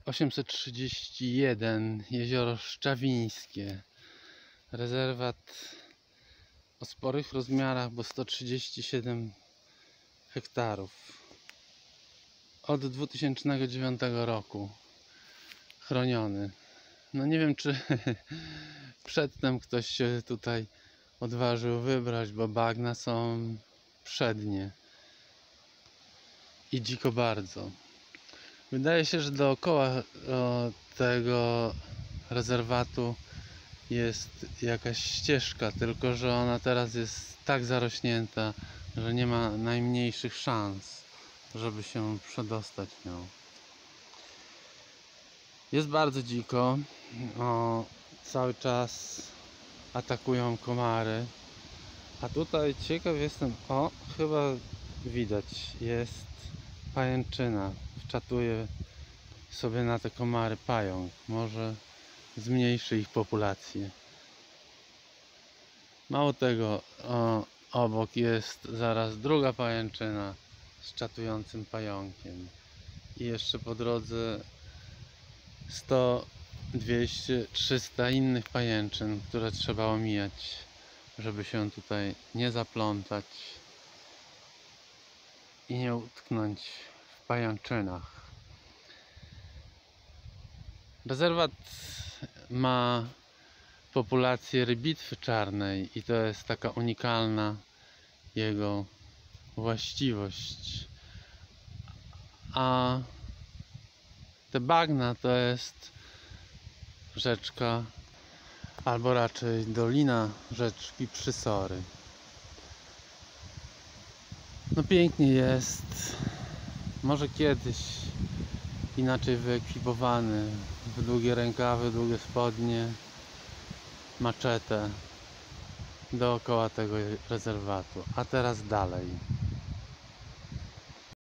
831 Jezioro Szczawińskie. Rezerwat o sporych rozmiarach, bo 137 hektarów. Od 2009 roku chroniony. No nie wiem, czy przedtem ktoś się tutaj odważył wybrać, bo bagna są przednie i dziko bardzo. Wydaje się, że dookoła tego rezerwatu jest jakaś ścieżka, tylko że ona teraz jest tak zarośnięta, że nie ma najmniejszych szans, żeby się przedostać nią. Jest bardzo dziko, cały czas atakują komary, a tutaj ciekaw jestem, chyba widać, jest pajęczyna, wczatuje sobie na te komary pająk, może zmniejszy ich populację. Mało tego, obok jest zaraz druga pajęczyna z czatującym pająkiem i jeszcze po drodze 100, 200, 300 innych pajęczyn, które trzeba omijać, żeby się tutaj nie zaplątać i nie utknąć w pajęczynach. Rezerwat ma populację rybitwy czarnej i to jest taka unikalna jego właściwość. A te bagna to jest rzeczka, albo raczej dolina rzeczki Przysory. No pięknie jest, może kiedyś inaczej wyekwipowany, w długie rękawy, długie spodnie, maczetę dookoła tego rezerwatu. A teraz dalej.